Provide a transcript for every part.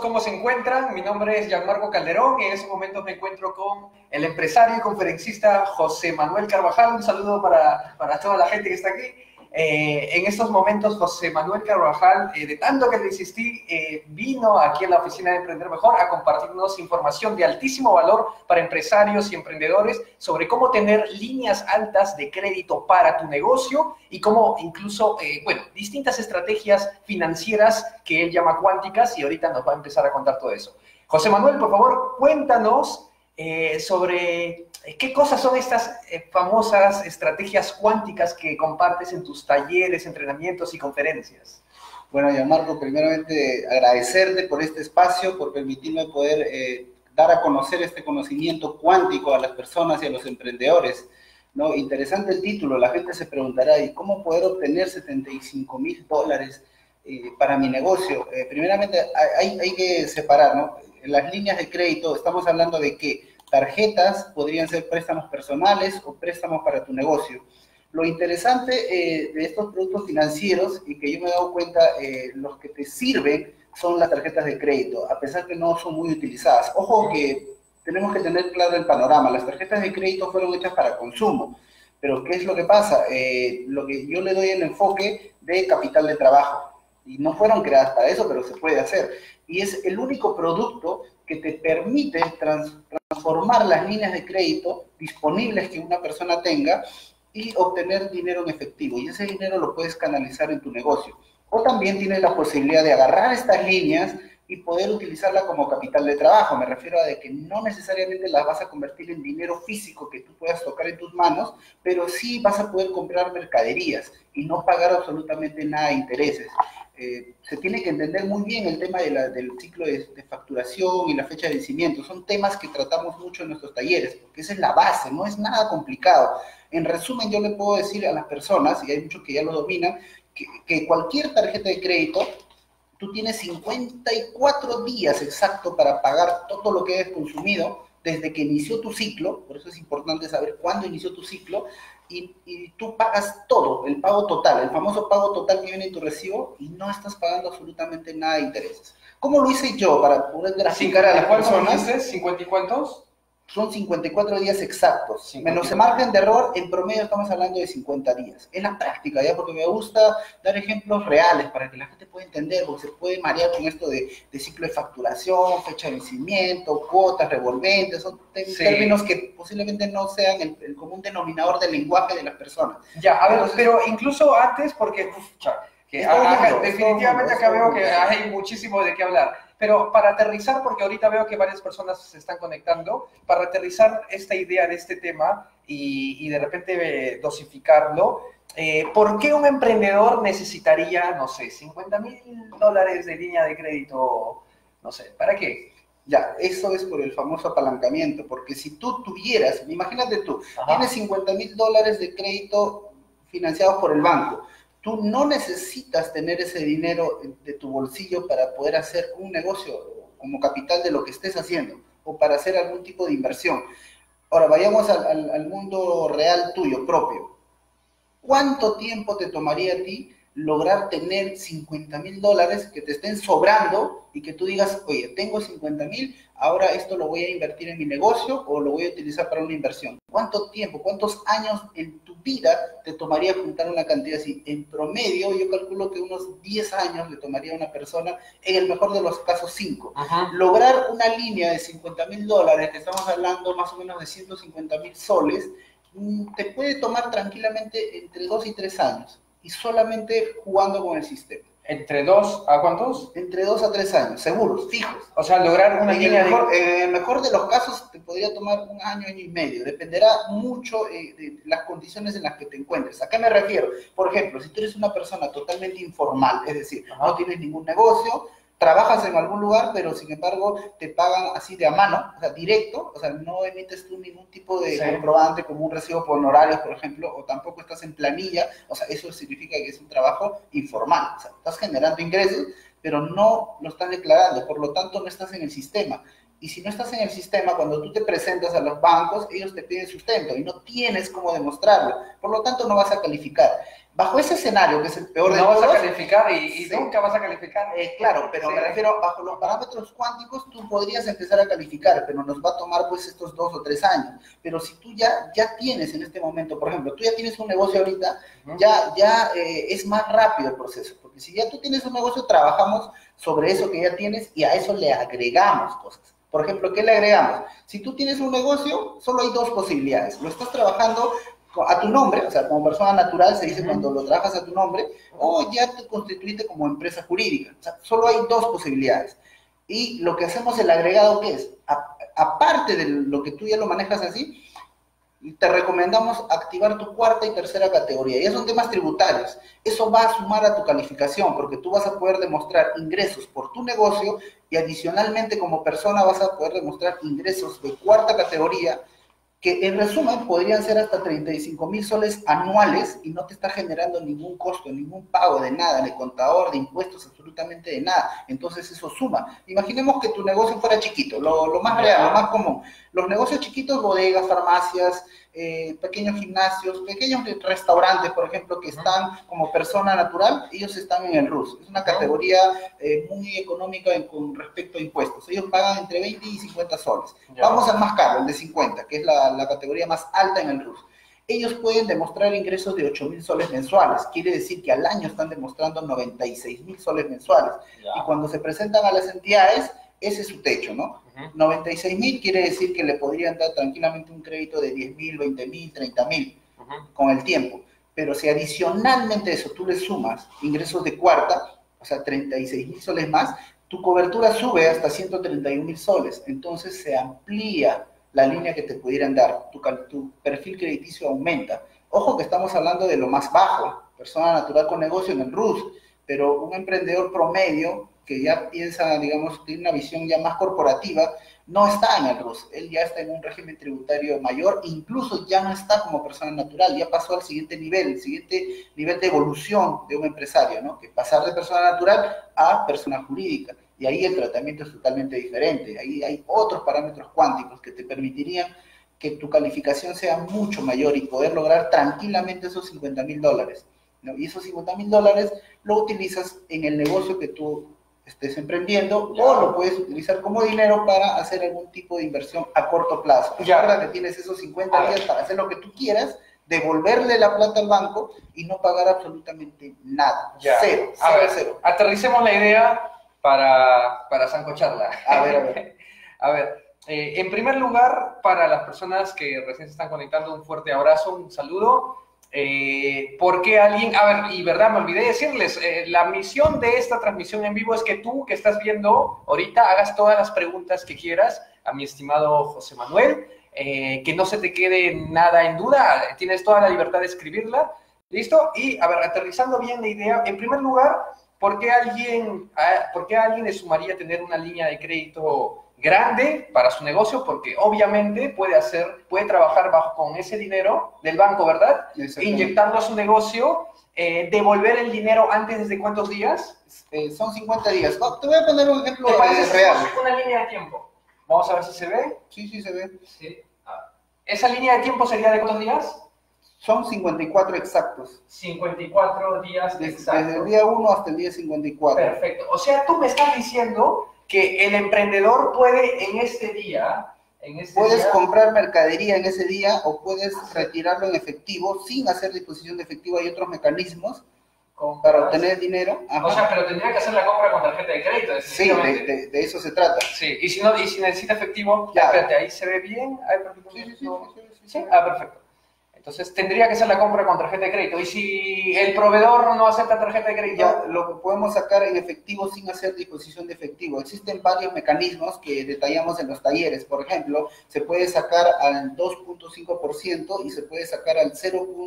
¿cómo se encuentran? Mi nombre es Gianmarco Calderón y en estos momentos me encuentro con el empresario y conferencista José Manuel Carvajal. Un saludo para toda la gente que está aquí. En estos momentos José Manuel Carvajal, de tanto que le insistí, vino aquí a la oficina de Emprender Mejor a compartirnos información de altísimo valor para empresarios y emprendedores sobre cómo tener líneas altas de crédito para tu negocio y cómo incluso, distintas estrategias financieras que él llama cuánticas, y ahorita nos va a empezar a contar todo eso. José Manuel, por favor, cuéntanos sobre qué cosas son estas famosas estrategias cuánticas que compartes en tus talleres, entrenamientos y conferencias. Bueno, Gianmarco, primeramente agradecerte por este espacio, por permitirme poder dar a conocer este conocimiento cuántico a las personas y a los emprendedores, ¿no? Interesante el título. La gente se preguntará, ¿y cómo poder obtener $75,000 para mi negocio? Primeramente hay que separar, ¿no? En las líneas de crédito estamos hablando de que tarjetas podrían ser préstamos personales o préstamos para tu negocio. Lo interesante de estos productos financieros, y que yo me he dado cuenta, los que te sirven son las tarjetas de crédito, a pesar que no son muy utilizadas. Ojo que tenemos que tener claro el panorama. Las tarjetas de crédito fueron hechas para consumo, pero ¿qué es lo que pasa? Lo que yo le doy el enfoque de capital de trabajo, y no fueron creadas para eso, pero se puede hacer. Y es el único producto que te permite transformar las líneas de crédito disponibles que una persona tenga y obtener dinero en efectivo. Y ese dinero lo puedes canalizar en tu negocio. O también tienes la posibilidad de agarrar estas líneas y poder utilizarla como capital de trabajo. Me refiero a de que no necesariamente las vas a convertir en dinero físico que tú puedas tocar en tus manos, pero sí vas a poder comprar mercaderías y no pagar absolutamente nada de intereses. Se tiene que entender muy bien el tema del ciclo de facturación y la fecha de vencimiento. Son temas que tratamos mucho en nuestros talleres, porque esa es la base, no es nada complicado. En resumen, yo le puedo decir a las personas, y hay muchos que ya lo dominan, que cualquier tarjeta de crédito, tú tienes 54 días exacto para pagar todo lo que hayas consumido desde que inició tu ciclo. Por eso es importante saber cuándo inició tu ciclo, y tú pagas todo, el pago total, el famoso pago total que viene en tu recibo, y no estás pagando absolutamente nada de intereses. ¿Cómo lo hice yo para poder graficar a las personas? ¿50 y cuántos? Son 54 días exactos, 50. Menos el margen de error, en promedio estamos hablando de 50 días. En la práctica, ya, porque me gusta dar ejemplos reales para que la gente pueda entender, porque se puede marear con esto de ciclo de facturación, fecha de vencimiento, cuotas, revolventes, son términos que posiblemente no sean el común denominador del lenguaje de las personas. Ya, a ver, pero incluso antes, porque definitivamente acá veo que hay muchísimo de qué hablar. Pero para aterrizar, porque ahorita veo que varias personas se están conectando, para aterrizar esta idea de este tema y de repente dosificarlo, ¿por qué un emprendedor necesitaría, no sé, $50,000 de línea de crédito? No sé, ¿para qué? Ya, eso es por el famoso apalancamiento, porque si tú tuvieras, imagínate tú, tienes $50,000 de crédito financiados por el banco. Tú no necesitas tener ese dinero de tu bolsillo para poder hacer un negocio como capital de lo que estés haciendo o para hacer algún tipo de inversión. Ahora, vayamos al mundo real tuyo, propio. ¿Cuánto tiempo te tomaría a ti lograr tener $50,000 que te estén sobrando y que tú digas, oye, tengo 50,000, ahora esto lo voy a invertir en mi negocio o lo voy a utilizar para una inversión? ¿Cuánto tiempo, cuántos años en tu vida te tomaría juntar una cantidad así? En promedio, yo calculo que unos 10 años le tomaría a una persona, en el mejor de los casos 5. Lograr una línea de $50,000, que estamos hablando más o menos de 150,000 soles, te puede tomar tranquilamente entre 2 y 3 años. Y solamente jugando con el sistema. ¿Entre 2 a cuántos? Entre 2 a 3 años, seguros, fijos. O sea, lograr una línea en el mejor de los casos te podría tomar un año, año y medio. Dependerá mucho de las condiciones en las que te encuentres. ¿A qué me refiero? Por ejemplo, si tú eres una persona totalmente informal, es decir, no tienes ningún negocio, trabajas en algún lugar, pero sin embargo te pagan así de a mano, o sea, directo, o sea, no emites tú ningún tipo de comprobante como un recibo por honorarios, por ejemplo, o tampoco estás en planilla, o sea, eso significa que es un trabajo informal, o sea, estás generando ingresos, pero no lo estás declarando, por lo tanto no estás en el sistema. Y si no estás en el sistema, cuando tú te presentas a los bancos, ellos te piden sustento y no tienes cómo demostrarlo, por lo tanto no vas a calificar. Bajo ese escenario, que es el peor de no todos... vas a calificar y sí, nunca vas a calificar. claro, pero Sí. me refiero, bajo los parámetros cuánticos, tú podrías empezar a calificar, pero nos va a tomar pues estos 2 o 3 años. Pero si tú ya tienes en este momento, por ejemplo, tú ya tienes un negocio ahorita, es más rápido el proceso, porque si ya tú tienes un negocio, trabajamos sobre eso que ya tienes y a eso le agregamos cosas. Por ejemplo, ¿qué le agregamos? Si tú tienes un negocio, solo hay 2 posibilidades. Lo estás trabajando a tu nombre, o sea, como persona natural se dice cuando lo trabajas a tu nombre, o ya te constituiste como empresa jurídica. O sea, solo hay 2 posibilidades. Y lo que hacemos, el agregado, ¿qué es? Aparte de lo que tú ya lo manejas así, te recomendamos activar tu 4ª y 3ª categoría. Ya son temas tributarios. Eso va a sumar a tu calificación, porque tú vas a poder demostrar ingresos por tu negocio y adicionalmente como persona vas a poder demostrar ingresos de 4ª categoría, que en resumen podrían ser hasta 35.000 soles anuales y no te está generando ningún costo, ningún pago de nada, de contador, de impuestos, absolutamente de nada. Entonces eso suma. Imaginemos que tu negocio fuera chiquito, lo más real, lo más común. Los negocios chiquitos, bodegas, farmacias, pequeños gimnasios, pequeños restaurantes, por ejemplo, que están como persona natural, ellos están en el RUS. Es una categoría muy económica con respecto a impuestos. Ellos pagan entre 20 y 50 soles. Vamos al más caro, el de 50, que es la categoría más alta en el RUS. Ellos pueden demostrar ingresos de 8.000 soles mensuales. Quiere decir que al año están demostrando 96.000 soles mensuales. Y cuando se presentan a las entidades, ese es su techo, ¿no? 96.000 quiere decir que le podrían dar tranquilamente un crédito de 10.000, 20.000, 30.000 con el tiempo. Pero si adicionalmente a eso tú le sumas ingresos de 4ª, o sea, 36.000 soles más, tu cobertura sube hasta 131.000 soles. Entonces se amplía la línea que te pudieran dar. Tu perfil crediticio aumenta. Ojo que estamos hablando de lo más bajo, persona natural con negocio en el RUS, pero un emprendedor promedio que ya piensa, digamos, tiene una visión ya más corporativa, no está en el RUS, él ya está en un régimen tributario mayor, incluso ya no está como persona natural, ya pasó al siguiente nivel, el siguiente nivel de evolución de un empresario, ¿no? Que pasar de persona natural a persona jurídica, y ahí el tratamiento es totalmente diferente, ahí hay otros parámetros cuánticos que te permitirían que tu calificación sea mucho mayor y poder lograr tranquilamente esos $50.000, ¿no? Y esos $50.000 lo utilizas en el negocio que tú estés emprendiendo, o lo puedes utilizar como dinero para hacer algún tipo de inversión a corto plazo. Recuerda que tienes esos 50 días para hacer lo que tú quieras, devolverle la plata al banco y no pagar absolutamente nada. Cero. Aterricemos la idea para sancocharla. A ver. A ver, en primer lugar, para las personas que recién se están conectando, un fuerte abrazo, un saludo. ¿Por qué alguien? A ver, y verdad, me olvidé decirles, la misión de esta transmisión en vivo es que tú, que estás viendo ahorita, hagas todas las preguntas que quieras a mi estimado José Manuel, que no se te quede nada en duda, tienes toda la libertad de escribirla, ¿listo? Y, a ver, aterrizando bien la idea, en primer lugar, ¿por qué a alguien le sumaría tener una línea de crédito grande para su negocio? Porque obviamente puede trabajar con ese dinero del banco, ¿verdad? Inyectarlo a su negocio, devolver el dinero antes de ¿cuántos días? Son 50 días. No, te voy a poner un ejemplo real. Una línea de tiempo. Vamos a ver si se ve. Sí, se ve. Sí. ¿Esa línea de tiempo sería de cuántos días? Son 54 exactos. 54 días exactos. Desde el día 1 hasta el día 54. Perfecto. O sea, tú me estás diciendo que el emprendedor puede en este día... Puedes comprar mercadería en ese día o puedes retirarlo en efectivo sin hacer disposición de efectivo. Hay otros mecanismos para obtener dinero. Ajá. O sea, pero tendría que hacer la compra con tarjeta de crédito. Sí, de eso se trata. Sí, y si necesita efectivo, espérate, ahí se ve bien. Sí. Ah, perfecto. Entonces tendría que ser la compra con tarjeta de crédito. Y si el proveedor no acepta tarjeta de crédito, ya lo podemos sacar en efectivo sin hacer disposición de efectivo. Existen varios mecanismos que detallamos en los talleres. Por ejemplo, se puede sacar al 2.5% y se puede sacar al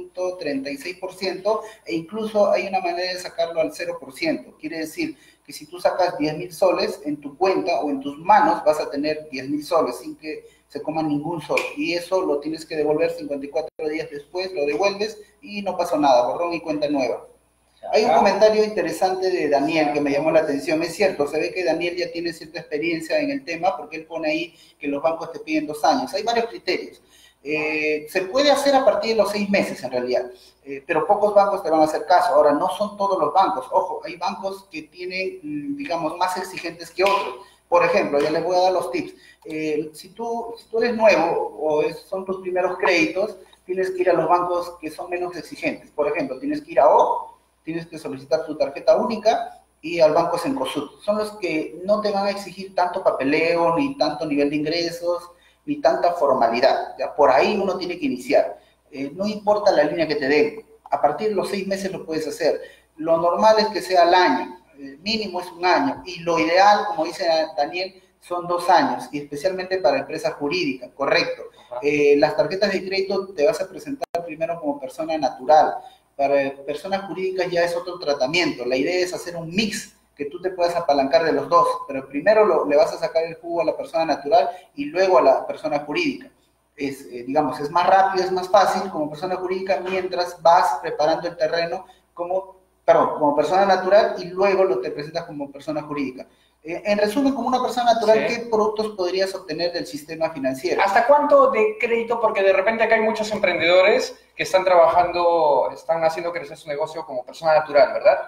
0.36%, e incluso hay una manera de sacarlo al 0%. Quiere decir que si tú sacas 10.000 soles en tu cuenta o en tus manos, vas a tener 10.000 soles sin que se coma ningún sol, y eso lo tienes que devolver 54 días después, lo devuelves y no pasó nada, borrón y cuenta nueva. Hay un comentario interesante de Daniel que me llamó la atención. Es cierto, se ve que Daniel ya tiene cierta experiencia en el tema, porque él pone ahí que los bancos te piden 2 años. Hay varios criterios. Se puede hacer a partir de los 6 meses en realidad, pero pocos bancos te van a hacer caso. Ahora, no son todos los bancos. Ojo, hay bancos que tienen, digamos, más exigentes que otros. Por ejemplo, ya les voy a dar los tips. Si tú eres nuevo o son tus primeros créditos, tienes que ir a los bancos que son menos exigentes. Por ejemplo, tienes que ir a O, tienes que solicitar tu tarjeta única, y al banco Cencosud. Son los que no te van a exigir tanto papeleo, ni tanto nivel de ingresos, ni tanta formalidad. ¿Ya? Por ahí uno tiene que iniciar. No importa la línea que te den. A partir de los 6 meses lo puedes hacer. Lo normal es que sea al año. El mínimo es 1 año. Y lo ideal, como dice Daniel, son 2 años. Y especialmente para empresas jurídicas. Correcto. Las tarjetas de crédito te vas a presentar primero como persona natural. Para personas jurídicas ya es otro tratamiento. La idea es hacer un mix, que tú te puedas apalancar de los dos, pero primero le vas a sacar el jugo a la persona natural y luego a la persona jurídica. Digamos, es más rápido, es más fácil como persona jurídica, mientras vas preparando el terreno como persona natural, y luego te presentas como persona jurídica. En resumen, como una persona natural, ¿qué productos podrías obtener del sistema financiero? ¿Hasta cuánto de crédito? Porque de repente acá hay muchos emprendedores que están trabajando, están haciendo crecer su negocio como persona natural, ¿verdad?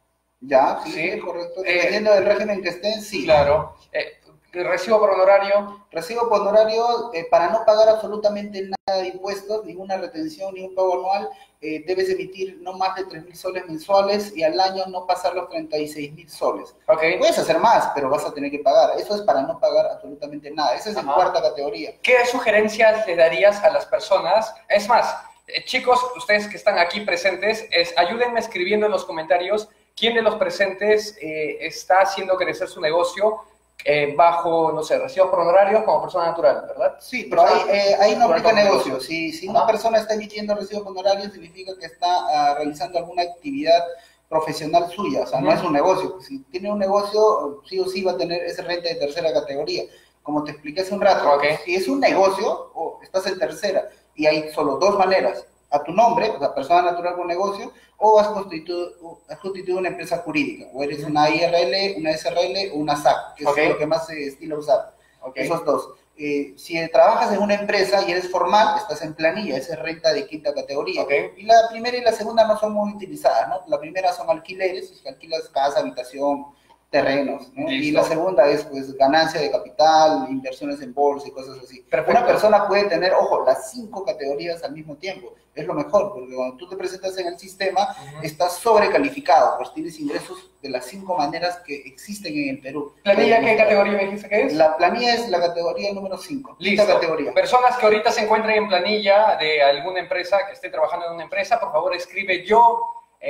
Ya, sí, correcto. Dependiendo del régimen que estén, sí. Claro. ¿Recibo por honorario? Recibo por honorario, para no pagar absolutamente nada de impuestos, ninguna retención, ni un pago anual, debes emitir no más de 3.000 soles mensuales y al año no pasar los 36.000 soles. Okay. Puedes hacer más, pero vas a tener que pagar. Eso es para no pagar absolutamente nada. Esa es en cuarta categoría. ¿Qué sugerencias le darías a las personas? Es más, chicos, ustedes que están aquí presentes, ayúdenme escribiendo en los comentarios quién de los presentes está haciendo crecer su negocio bajo, no sé, recibos por honorarios como persona natural, ¿verdad? Sí, pero ahí no aplica negocio. Si una persona está emitiendo recibos por honorarios, significa que está realizando alguna actividad profesional suya, o sea, no es un negocio. Si tiene un negocio, sí o sí va a tener esa renta de tercera categoría. Como te expliqué hace un rato, si es un negocio, estás en tercera, y hay solo 2 maneras: a tu nombre, o sea, persona natural con negocio, o has constituido una empresa jurídica, o eres una IRL, una SRL o una SAC, que es lo que más se estila usar. Esos 2. Si trabajas en una empresa y eres formal, estás en planilla, esa es renta de quinta categoría. Y la primera y la segunda no son muy utilizadas, ¿no? La primera son alquileres, si alquilas casa, habitación, terrenos, ¿no? Y la segunda es, pues, ganancia de capital, inversiones en bolsa y cosas así. Perfecto. Una persona puede tener, ojo, las 5 categorías al mismo tiempo. Es lo mejor, porque cuando tú te presentas en el sistema, estás sobrecalificado, pues tienes ingresos de las 5 maneras que existen en el Perú. ¿Planilla qué categoría me dijiste que es? La planilla es la categoría número 5. Listo. Categoría. Personas que ahorita se encuentren en planilla de alguna empresa, que esté trabajando en una empresa, por favor escribe yo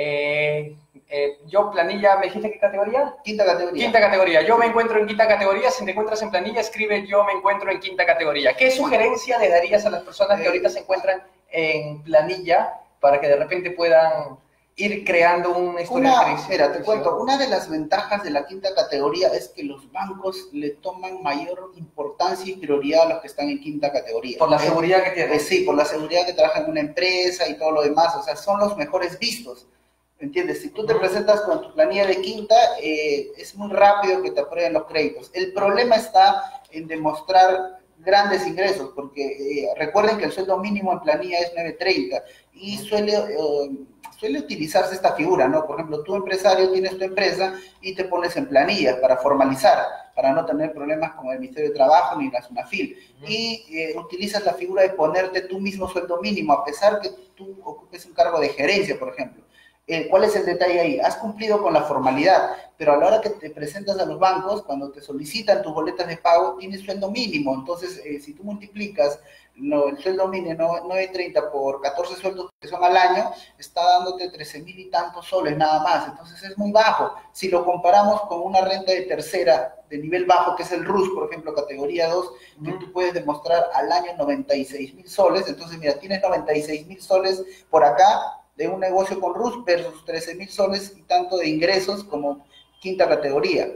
planilla, ¿me dijiste qué categoría? Quinta categoría. Quinta categoría. Yo me encuentro en quinta categoría. Si te encuentras en planilla, escribe yo me encuentro en quinta categoría. ¿Qué sugerencia le darías a las personas que ahorita se encuentran en planilla para que de repente puedan ir creando una historia de crisis? Mira, te cuento, una de las ventajas de la quinta categoría es que los bancos le toman mayor importancia y prioridad a los que están en quinta categoría. Por la seguridad que tienen. Sí, por la seguridad que trabajan en una empresa y todo lo demás. O sea, son los mejores vistos. ¿Entiendes? Si tú te presentas con tu planilla de quinta, es muy rápido que te aprueben los créditos. El problema está en demostrar grandes ingresos, porque recuerden que el sueldo mínimo en planilla es 9.30 y suele utilizarse esta figura, ¿no? Por ejemplo, tú empresario tienes tu empresa y te pones en planilla para formalizar, para no tener problemas con el Ministerio de Trabajo ni la SUNAFIL. Y utilizas la figura de ponerte tú mismo sueldo mínimo, a pesar que tú ocupes un cargo de gerencia, por ejemplo. ¿Cuál es el detalle ahí? Has cumplido con la formalidad, pero a la hora que te presentas a los bancos, cuando te solicitan tus boletas de pago, tienes sueldo mínimo. Entonces, si tú multiplicas el sueldo mínimo 9.30 por 14 sueldos que son al año, está dándote 13.000 y tantos soles nada más. Entonces, es muy bajo. Si lo comparamos con una renta de tercera, de nivel bajo, que es el RUS, por ejemplo, categoría 2, que tú puedes demostrar al año 96.000 soles. Entonces, mira, tienes 96.000 soles por acá, de un negocio con RUS versus 13.000 soles y tanto de ingresos como quinta categoría.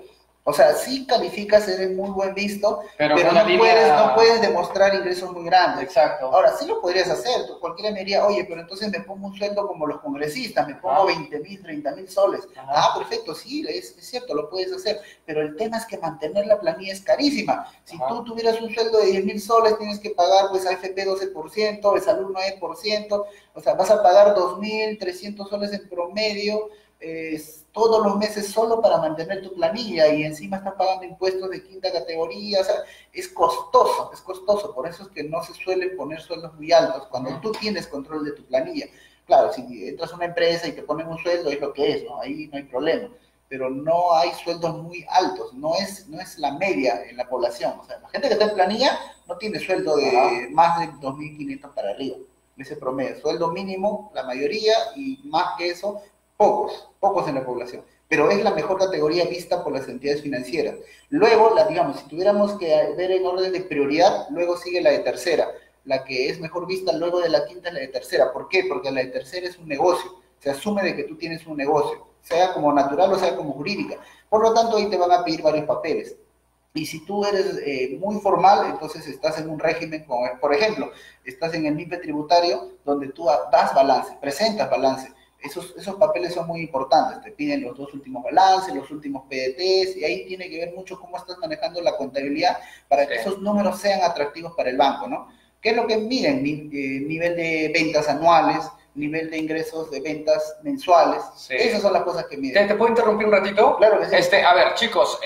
O sea, sí calificas, eres muy buen visto, pero no puedes demostrar ingresos muy grandes. Exacto. Ahora, sí lo podrías hacer. Cualquiera me diría, oye, pero entonces me pongo un sueldo como los congresistas, me pongo 20.000, 30.000 soles. Perfecto, sí, es cierto, lo puedes hacer. Pero el tema es que mantener la planilla es carísima. Si tú tuvieras un sueldo de 10.000 soles, tienes que pagar pues AFP 12%, de salud 9%, o sea, vas a pagar 2.300 soles en promedio, todos los meses solo para mantener tu planilla, y encima estás pagando impuestos de quinta categoría. O sea, es costoso, por eso es que no se suelen poner sueldos muy altos cuando tú tienes control de tu planilla. Claro, si entras a una empresa y te ponen un sueldo, es lo que es, ¿no? Ahí no hay problema, pero no hay sueldos muy altos, no es la media en la población. O sea, la gente que está en planilla no tiene sueldo de más de 2.500 para arriba, ese promedio, sueldo mínimo la mayoría, y más que eso pocos en la población, pero es la mejor categoría vista por las entidades financieras. Luego, digamos, si tuviéramos que ver en orden de prioridad, luego sigue la de tercera, la que es mejor vista luego de la quinta es la de tercera. ¿Por qué? Porque la de tercera es un negocio, se asume de que tú tienes un negocio, sea como natural o sea como jurídica, por lo tanto ahí te van a pedir varios papeles. Y si tú eres muy formal, entonces estás en un régimen, como, por ejemplo, estás en el MIPE tributario, donde tú das balance, presentas balance. Esos papeles son muy importantes, te piden los 2 últimos balances, los últimos PDTs, y ahí tiene que ver mucho cómo estás manejando la contabilidad para que esos números sean atractivos para el banco, ¿no? ¿Qué es lo que miden? Nivel de ventas anuales, nivel de ingresos de ventas mensuales. Esas son las cosas que miden. ¿Te puedo interrumpir un ratito? Claro que sí. A ver, chicos,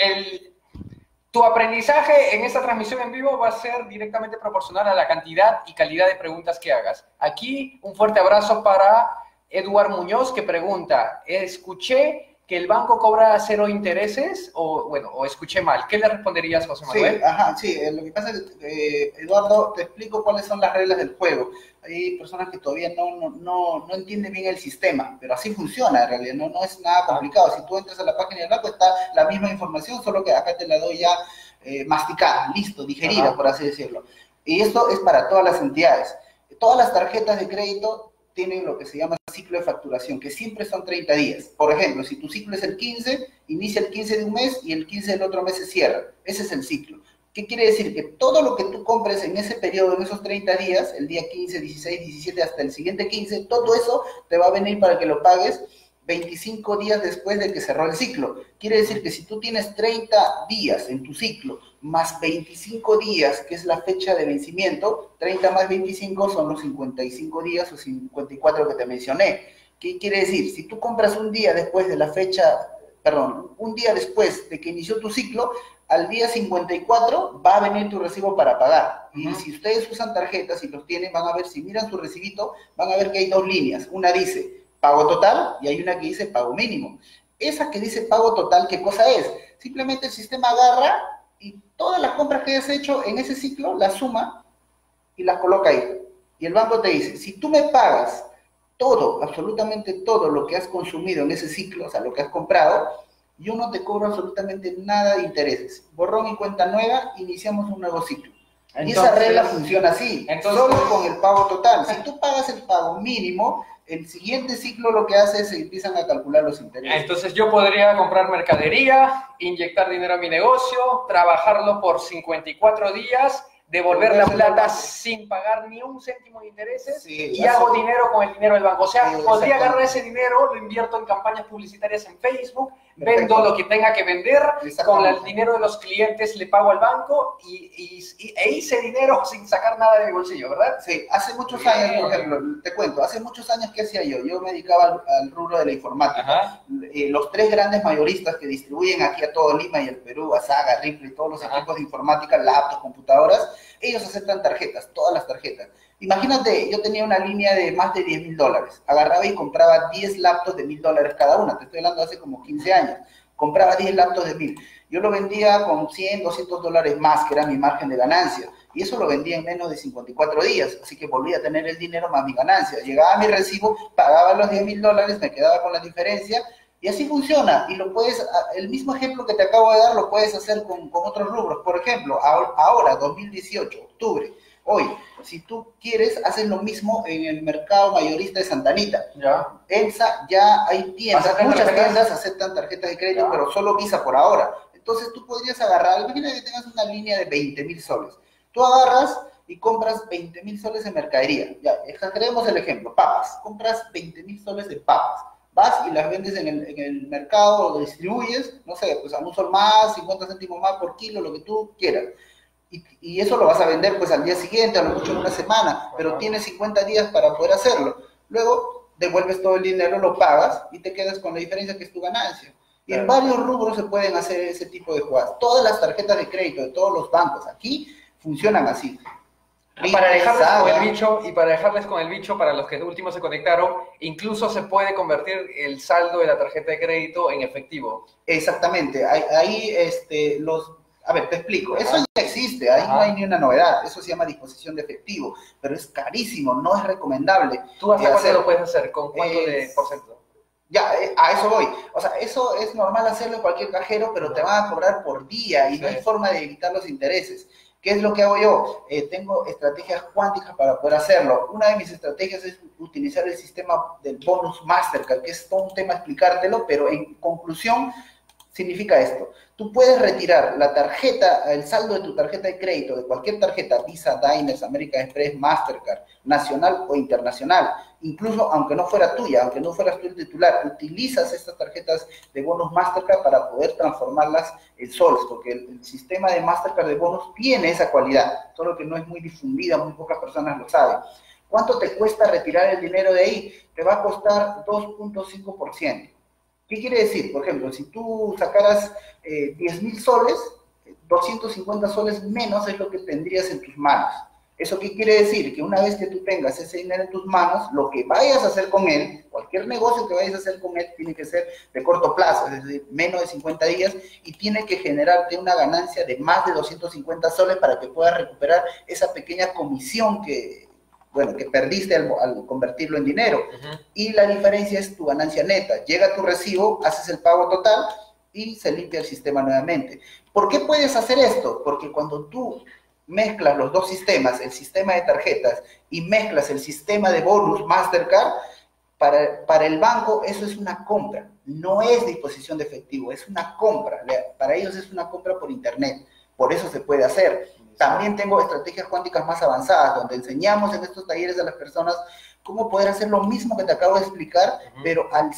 tu aprendizaje en esta transmisión en vivo va a ser directamente proporcional a la cantidad y calidad de preguntas que hagas. Aquí, un fuerte abrazo para Eduard Muñoz, que pregunta, escuché que el banco cobra 0 intereses, o escuché mal. ¿Qué le responderías, José Manuel? Sí, lo que pasa es que, Eduardo, te explico cuáles son las reglas del juego. Hay personas que todavía no entienden bien el sistema, pero así funciona en realidad, no es nada complicado. Si tú entras a la página del banco, está la misma información, solo que acá te la doy ya masticada, listo, digerida, por así decirlo. Y esto es para todas las entidades. Todas las tarjetas de crédito tienen lo que se llama ciclo de facturación, que siempre son 30 días. Por ejemplo, si tu ciclo es el 15, inicia el 15 de un mes y el 15 del otro mes se cierra. Ese es el ciclo. ¿Qué quiere decir? Que todo lo que tú compres en ese periodo, en esos 30 días, el día 15, 16, 17, hasta el siguiente 15, todo eso te va a venir para que lo pagues 25 días después de que cerró el ciclo. Quiere decir que si tú tienes 30 días en tu ciclo, más 25 días, que es la fecha de vencimiento, 30 más 25 son los 55 días o 54 que te mencioné. ¿Qué quiere decir? Si tú compras un día después de la fecha, un día después de que inició tu ciclo, al día 54 va a venir tu recibo para pagar. Y si ustedes usan tarjetas y los tienen, van a ver, si miran su recibito, van a ver que hay 2 líneas. Una dice pago total y hay una que dice pago mínimo. Esa que dice pago total, ¿qué cosa es? Simplemente el sistema agarra y todas las compras que hayas hecho en ese ciclo las suma y las coloca ahí. Y el banco te dice, si tú me pagas todo, absolutamente todo lo que has consumido en ese ciclo, o sea, lo que has comprado, yo no te cobro absolutamente nada de intereses. Borrón y cuenta nueva, iniciamos un nuevo ciclo. Entonces, y esa regla funciona así, solo con el pago total. Si tú pagas el pago mínimo, el siguiente ciclo lo que hace es que empiezan a calcular los intereses. Entonces yo podría comprar mercadería, inyectar dinero a mi negocio, trabajarlo por 54 días, devolver la plata sin pagar ni un céntimo de intereses, y hago dinero con el dinero del banco. O sea, podría agarrar ese dinero, lo invierto en campañas publicitarias en Facebook, vendo lo que tenga que vender, con el dinero de los clientes le pago al banco e hice dinero sin sacar nada de mi bolsillo, ¿verdad? Sí, hace muchos años, por ejemplo, te cuento, hace muchos años, ¿qué hacía yo? Yo me dedicaba al rubro de la informática. Los 3 grandes mayoristas que distribuyen aquí a todo Lima y el Perú, a Saga, Ripley, todos los equipos de informática, laptops, computadoras, ellos aceptan tarjetas, todas las tarjetas. Imagínate, yo tenía una línea de más de $10.000, agarraba y compraba 10 laptops de $1.000 cada una, te estoy hablando hace como 15 años, compraba 10 laptops de 1.000, yo lo vendía con $100, $200 más, que era mi margen de ganancia, y eso lo vendía en menos de 54 días, así que volví a tener el dinero más mi ganancia, llegaba mi recibo, pagaba los $10.000, me quedaba con la diferencia, y así funciona, y lo puedes, el mismo ejemplo que te acabo de dar, lo puedes hacer con otros rubros. Por ejemplo, ahora, 2018, octubre, hoy, si tú quieres, haces lo mismo en el mercado mayorista de Santa Anita. Ya hay tiendas, muchas tiendas aceptan tarjetas de crédito, pero solo Visa por ahora. Entonces tú podrías agarrar, imagina que tengas una línea de 20.000 soles. Tú agarras y compras 20.000 soles en mercadería. Ya, exageremos el ejemplo, papas. Compras 20.000 soles de papas. Vas y las vendes en el mercado, lo distribuyes, no sé, pues a un sol más, 50 céntimos más por kilo, lo que tú quieras. Y eso lo vas a vender pues al día siguiente, a lo mucho en una semana, pero tienes 50 días para poder hacerlo. Luego devuelves todo el dinero, lo pagas y te quedas con la diferencia que es tu ganancia. Y en varios rubros se pueden hacer ese tipo de jugadas. Todas las tarjetas de crédito de todos los bancos aquí funcionan así. Para dejarles con el bicho, y para dejarles con el bicho, para los que últimos se conectaron, incluso se puede convertir el saldo de la tarjeta de crédito en efectivo. Exactamente. Ahí, a ver, te explico. Eso ya existe, ahí no hay ni una novedad. Eso se llama disposición de efectivo, pero es carísimo, no es recomendable. ¿Tú hasta cuánto lo puedes hacer? ¿Con cuánto de porcentaje? Ya, a eso voy. O sea, eso es normal hacerlo en cualquier cajero, pero te van a cobrar por día y no hay forma de evitar los intereses. ¿Qué es lo que hago yo? Tengo estrategias cuánticas para poder hacerlo. Una de mis estrategias es utilizar el sistema del bonus Mastercard, que es todo un tema explicártelo, pero en conclusión significa esto. Tú puedes retirar la tarjeta, el saldo de tu tarjeta de crédito, de cualquier tarjeta, Visa, Diners, American Express, Mastercard, nacional o internacional, incluso aunque no fuera tuya, aunque no fueras tú el titular, utilizas estas tarjetas de bonos Mastercard para poder transformarlas en soles, porque el sistema de Mastercard de bonos tiene esa cualidad, solo que no es muy difundida, muy pocas personas lo saben. ¿Cuánto te cuesta retirar el dinero de ahí? Te va a costar 2.5%. ¿Qué quiere decir? Por ejemplo, si tú sacaras 10.000 soles, 250 soles menos es lo que tendrías en tus manos. ¿Eso qué quiere decir? Que una vez que tú tengas ese dinero en tus manos, lo que vayas a hacer con él, cualquier negocio que vayas a hacer con él, tiene que ser de corto plazo, es decir, menos de 50 días, y tiene que generarte una ganancia de más de 250 soles para que puedas recuperar esa pequeña comisión que perdiste al convertirlo en dinero. Y la diferencia es tu ganancia neta. Llega tu recibo, haces el pago total y se limpia el sistema nuevamente. ¿Por qué puedes hacer esto? Porque cuando tú mezclas los dos sistemas, el sistema de tarjetas y mezclas el sistema de bonus Mastercard, para el banco eso es una compra, no es disposición de efectivo, es una compra. Para ellos es una compra por internet, por eso se puede hacer. También tengo estrategias cuánticas más avanzadas, donde enseñamos en estos talleres a las personas cómo poder hacer lo mismo que te acabo de explicar, pero al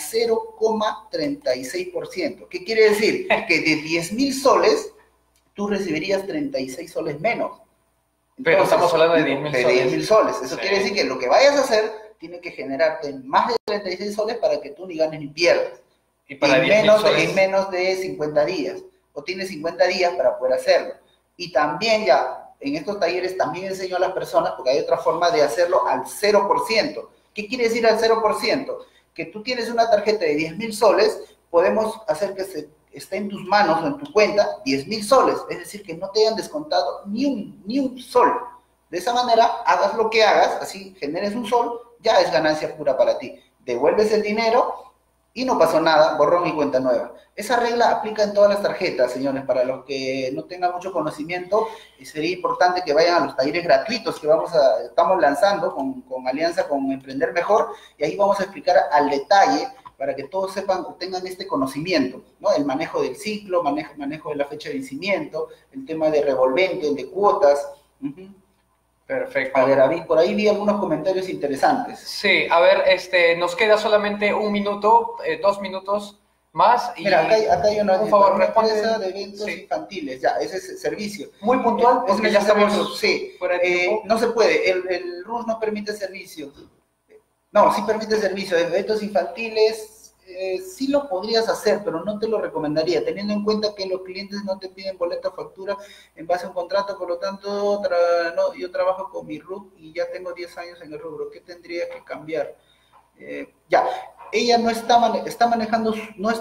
0,36%. ¿Qué quiere decir? Que de 10.000 soles, tú recibirías 36 soles menos. Entonces, pero estamos hablando de 10.000 soles. De 10.000 soles. Eso quiere decir que lo que vayas a hacer tiene que generarte más de 36 soles para que tú ni ganes ni pierdas. Y para en menos de 50 días. O tienes 50 días para poder hacerlo. Y también ya, en estos talleres también enseño a las personas, porque hay otra forma de hacerlo al 0%. ¿Qué quiere decir al 0%? Que tú tienes una tarjeta de 10.000 soles, podemos hacer que esté en tus manos o en tu cuenta 10.000 soles, es decir, que no te hayan descontado ni un sol. De esa manera, hagas lo que hagas, así generes un sol, ya es ganancia pura para ti. Devuelves el dinero y no pasó nada, borrón y cuenta nueva. Esa regla aplica en todas las tarjetas, señores. Para los que no tengan mucho conocimiento, sería importante que vayan a los talleres gratuitos que estamos lanzando con alianza con Emprender Mejor, y ahí vamos a explicar al detalle para que todos sepan o tengan este conocimiento, ¿no? El manejo del ciclo, manejo de la fecha de vencimiento, el tema de revolvente, el de cuotas. Perfecto. A ver, por ahí vi algunos comentarios interesantes. Sí, a ver, nos queda solamente 1 minuto, 2 minutos más. Y mira, acá hay una empresa de eventos infantiles, ya, ese es servicio. Muy puntual, porque ya estamos fuera de tiempo. No se puede, el RUS no permite servicio. No, sí permite servicio. De eventos infantiles sí lo podrías hacer, pero no te lo recomendaría, teniendo en cuenta que los clientes no te piden boleta o factura en base a un contrato. Por lo tanto, yo trabajo con mi RUC y ya tengo 10 años en el rubro. ¿Qué tendría que cambiar? Ella no está manejando,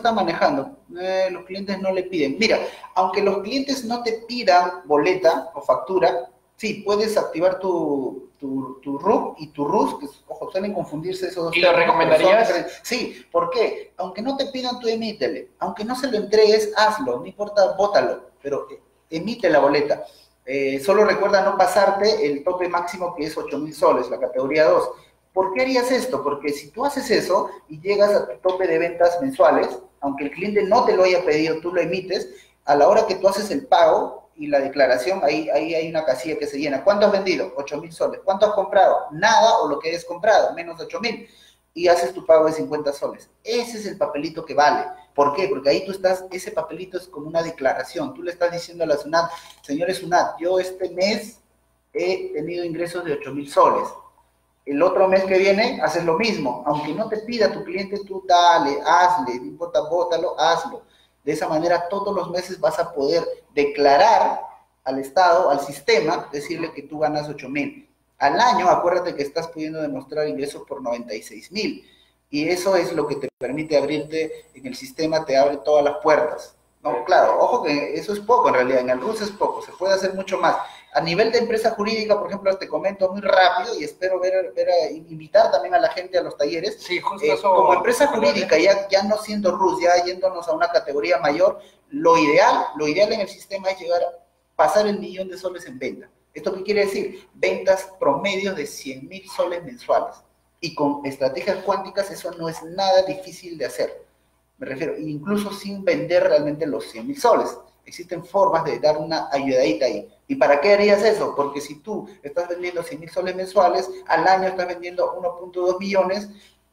los clientes no le piden. Mira, aunque los clientes no te pidan boleta o factura, sí, puedes activar tu RUC y tu RUS, que ojo, suelen confundirse esos dos. ¿Y lo recomendarías? Sí, ¿por qué? Aunque no te pidan, tú emítele. Aunque no se lo entregues, hazlo, no importa, bótalo, pero emite la boleta. Solo recuerda no pasarte el tope máximo, que es 8.000 soles, la categoría 2. ¿Por qué harías esto? Porque si tú haces eso y llegas a tu tope de ventas mensuales, aunque el cliente no te lo haya pedido, tú lo emites, a la hora que tú haces el pago y la declaración, ahí hay una casilla que se llena. ¿Cuánto has vendido? 8.000 soles. ¿Cuánto has comprado? Nada, o lo que hayas comprado, menos 8.000. Y haces tu pago de 50 soles. Ese es el papelito que vale. ¿Por qué? Porque ahí tú estás, ese papelito es como una declaración. Tú le estás diciendo a la SUNAT, señores SUNAT, yo este mes he tenido ingresos de 8.000 soles. El otro mes que viene haces lo mismo. Aunque no te pida tu cliente, tú dale, hazle, no importa, bótalo, hazlo. De esa manera todos los meses vas a poder declarar al Estado, al sistema, decirle que tú ganas 8.000. Al año, acuérdate que estás pudiendo demostrar ingresos por 96.000. Y eso es lo que te permite abrirte en el sistema, te abre todas las puertas. No, claro, ojo que eso es poco en realidad, en el RUS es poco, se puede hacer mucho más. A nivel de empresa jurídica, por ejemplo, te comento muy rápido y espero invitar también a la gente a los talleres. Sí, justo eso. Como empresa jurídica, ya no siendo RUS, ya yéndonos a una categoría mayor, lo ideal en el sistema es llegar a pasar el 1.000.000 de soles en venta. ¿Esto qué quiere decir? Ventas promedios de 100.000 soles mensuales. Y con estrategias cuánticas eso no es nada difícil de hacer. Me refiero, incluso sin vender realmente los 100.000 soles. Existen formas de dar una ayudadita ahí. ¿Y para qué harías eso? Porque si tú estás vendiendo 100.000 soles mensuales, al año estás vendiendo 1.2 millones,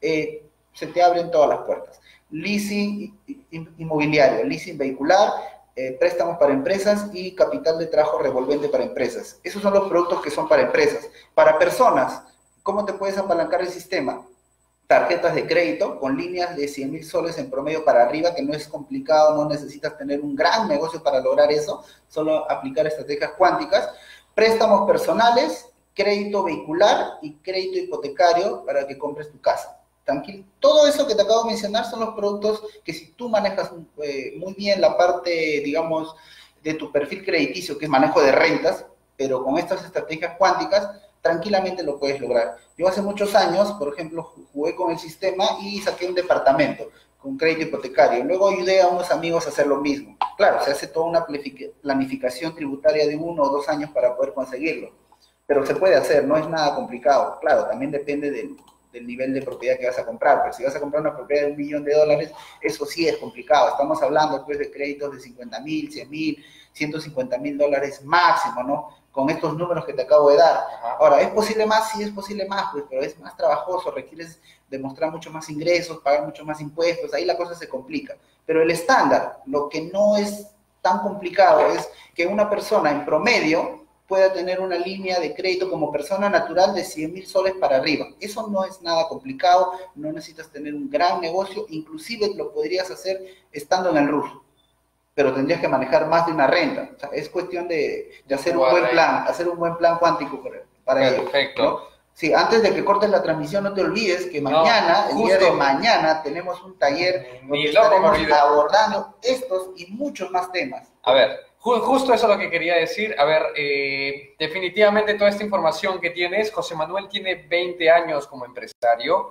se te abren todas las puertas. Leasing inmobiliario, leasing vehicular, préstamos para empresas y capital de trabajo revolvente para empresas. Esos son los productos que son para empresas. Para personas, ¿cómo te puedes apalancar el sistema? Tarjetas de crédito con líneas de 100.000 soles en promedio para arriba, que no es complicado, no necesitas tener un gran negocio para lograr eso, solo aplicar estrategias cuánticas. Préstamos personales, crédito vehicular y crédito hipotecario para que compres tu casa. Tranquilo. Todo eso que te acabo de mencionar son los productos que si tú manejas muy bien la parte, digamos, de tu perfil crediticio, que es manejo de rentas, pero con estas estrategias cuánticas, tranquilamente lo puedes lograr. Yo hace muchos años, por ejemplo, jugué con el sistema y saqué un departamento con crédito hipotecario. Luego ayudé a unos amigos a hacer lo mismo. Claro, se hace toda una planificación tributaria de 1 o 2 años para poder conseguirlo. Pero se puede hacer, no es nada complicado. Claro, también depende del nivel de propiedad que vas a comprar. Pero si vas a comprar una propiedad de $1.000.000, eso sí es complicado. Estamos hablando pues de créditos de 50.000, 100.000, $150.000 máximo, ¿no? Con estos números que te acabo de dar. Ahora, ¿es posible más? Sí, es posible más, pues, pero es más trabajoso, requieres demostrar mucho más ingresos, pagar mucho más impuestos, ahí la cosa se complica. Pero el estándar, lo que no es tan complicado es que una persona en promedio pueda tener una línea de crédito como persona natural de 100.000 soles para arriba. Eso no es nada complicado, no necesitas tener un gran negocio, inclusive lo podrías hacer estando en el RUS. Pero tendrías que manejar más de una renta. O sea, es cuestión de hacer un buen plan cuántico para ello. Perfecto. ¿No? Sí, antes de que cortes la transmisión, no te olvides que mañana, el día de mañana, tenemos un taller donde estaremos abordando estos y muchos más temas. A ver, justo eso es lo que quería decir. A ver, definitivamente toda esta información que tienes, José Manuel tiene 20 años como empresario,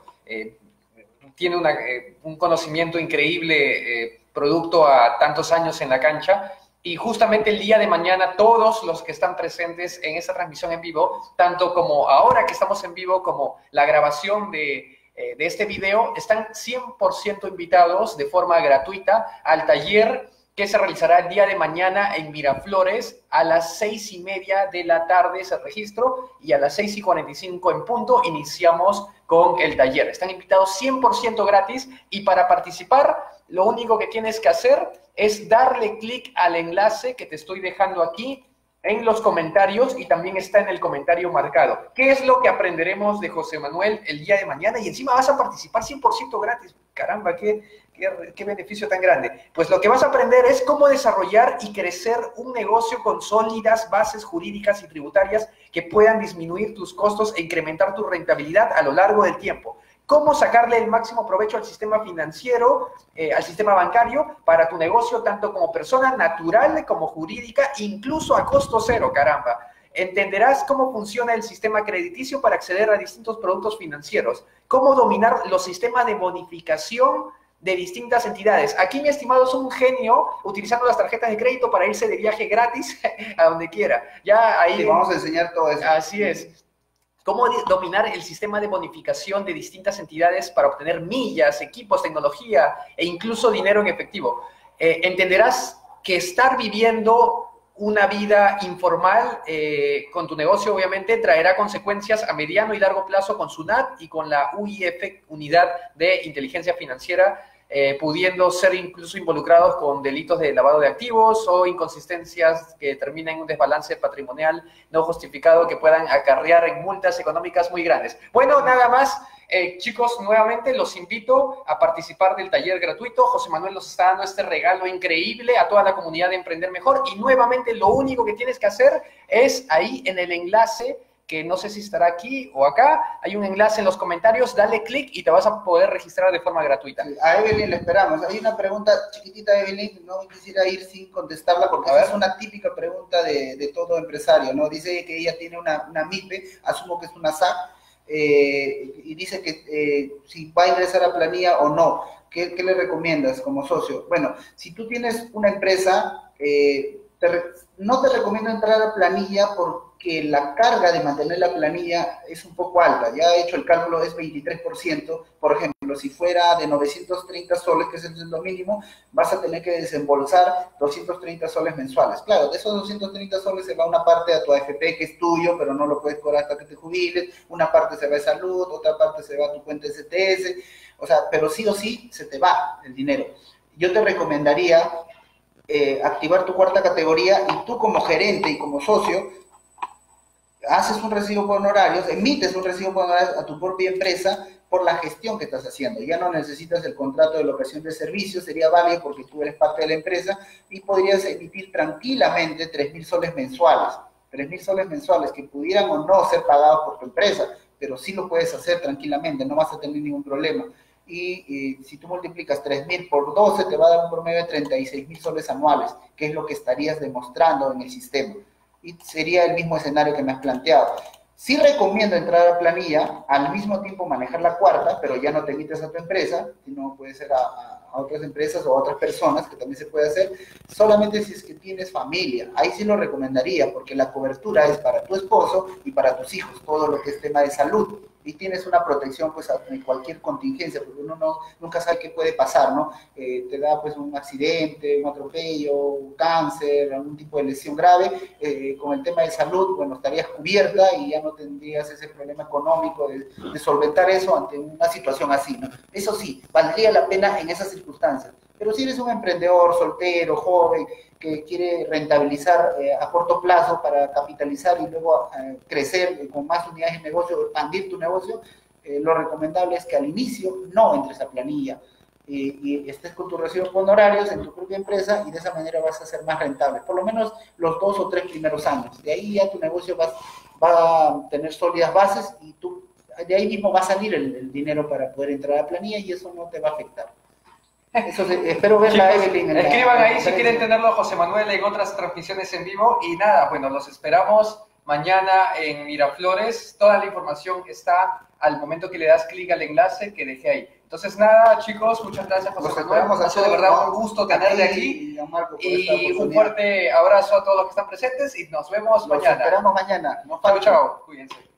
tiene un conocimiento increíble, producto a tantos años en la cancha, y justamente el día de mañana todos los que están presentes en esta transmisión en vivo, tanto como ahora que estamos en vivo como la grabación de este video, están 100% invitados de forma gratuita al taller que se realizará el día de mañana en Miraflores a las 6:30 de la tarde es el registro y a las 6:45 en punto iniciamos con el taller. Están invitados 100% gratis y para participar lo único que tienes que hacer es darle clic al enlace que te estoy dejando aquí en los comentarios y también está en el comentario marcado. ¿Qué es lo que aprenderemos de José Manuel el día de mañana? Y encima vas a participar 100% gratis. Caramba, qué beneficio tan grande. Pues lo que vas a aprender es cómo desarrollar y crecer un negocio con sólidas bases jurídicas y tributarias que puedan disminuir tus costos e incrementar tu rentabilidad a lo largo del tiempo. Cómo sacarle el máximo provecho al sistema financiero, al sistema bancario, para tu negocio, tanto como persona natural como jurídica, incluso a costo cero, caramba. Entenderás cómo funciona el sistema crediticio para acceder a distintos productos financieros, cómo dominar los sistemas de bonificación de distintas entidades. Aquí, mi estimado, es un genio utilizando las tarjetas de crédito para irse de viaje gratis a donde quiera. Ya ahí sí, vamos a enseñar todo eso. Así es. Cómo dominar el sistema de bonificación de distintas entidades para obtener millas, equipos, tecnología e incluso dinero en efectivo. Entenderás que estar viviendo una vida informal con tu negocio, obviamente, traerá consecuencias a mediano y largo plazo con SUNAT y con la UIF, Unidad de Inteligencia Financiera, pudiendo ser incluso involucrados con delitos de lavado de activos o inconsistencias que terminen en un desbalance patrimonial no justificado que puedan acarrear en multas económicas muy grandes. Bueno, nada más. Chicos, nuevamente los invito a participar del taller gratuito. José Manuel nos está dando este regalo increíble a toda la comunidad de Emprender Mejor y nuevamente lo único que tienes que hacer es ahí en el enlace, que no sé si estará aquí o acá, hay un enlace en los comentarios, dale clic y te vas a poder registrar de forma gratuita. Sí, a Evelyn le esperamos. Hay una pregunta chiquitita, Evelyn, no quisiera ir sin contestarla porque es una típica pregunta de todo empresario, ¿no? Dice que ella tiene una MIPE, asumo que es una SAC, y dice que si va a ingresar a planilla o no. ¿Qué le recomiendas como socio? Bueno, si tú tienes una empresa, no te recomiendo entrar a planilla porque la carga de mantener la planilla es un poco alta. Ya he hecho el cálculo, es 23%. Por ejemplo, si fuera de 930 soles, que es el sueldo mínimo, vas a tener que desembolsar 230 soles mensuales. Claro, de esos 230 soles se va una parte a tu AFP, que es tuyo, pero no lo puedes cobrar hasta que te jubiles. Una parte se va a salud, otra parte se va a tu cuenta STS. O sea, pero sí o sí se te va el dinero. Yo te recomendaría activar tu cuarta categoría y tú como gerente y como socio haces un recibo por honorarios, emites un recibo por honorarios a tu propia empresa por la gestión que estás haciendo. Ya no necesitas el contrato de locación de servicios, sería válido porque tú eres parte de la empresa y podrías emitir tranquilamente 3.000 soles mensuales. 3.000 soles mensuales que pudieran o no ser pagados por tu empresa, pero sí lo puedes hacer tranquilamente, no vas a tener ningún problema. Y si tú multiplicas 3.000 por 12, te va a dar un promedio de 36.000 soles anuales, que es lo que estarías demostrando en el sistema. Y sería el mismo escenario que me has planteado. Sí recomiendo entrar a planilla, al mismo tiempo manejar la cuarta, pero ya no te emites a tu empresa, sino puede ser a otras empresas o a otras personas, que también se puede hacer, solamente si es que tienes familia. Ahí sí lo recomendaría, porque la cobertura es para tu esposo y para tus hijos, todo lo que es tema de salud. Y tienes una protección pues en cualquier contingencia, porque uno nunca sabe qué puede pasar, ¿no? Te da pues un accidente, un atropello, un cáncer, algún tipo de lesión grave, con el tema de salud, bueno, estarías cubierta y ya no tendrías ese problema económico de solventar eso ante una situación así, ¿no? Eso sí, valdría la pena en esas circunstancias. Pero si eres un emprendedor soltero, joven, que quiere rentabilizar a corto plazo para capitalizar y luego crecer con más unidades de negocio, expandir tu negocio, lo recomendable es que al inicio no entres a planilla y estés con tus recibos honorarios en tu propia empresa y de esa manera vas a ser más rentable, por lo menos los 2 o 3 primeros años. De ahí ya tu negocio va a tener sólidas bases y de ahí mismo va a salir el dinero para poder entrar a planilla y eso no te va a afectar. Eso espero verla, Evelyn. Escriban ahí si quieren tenerlo a José Manuel en otras transmisiones en vivo. Y nada, bueno, los esperamos mañana en Miraflores. Toda la información está al momento que le das clic al enlace que dejé ahí. Entonces nada, chicos, muchas gracias, José Manuel. Ha sido de verdad un gusto tenerte aquí. Y un fuerte abrazo a todos los que están presentes y nos vemos mañana. Nos esperamos mañana. Chao, chao. Cuídense.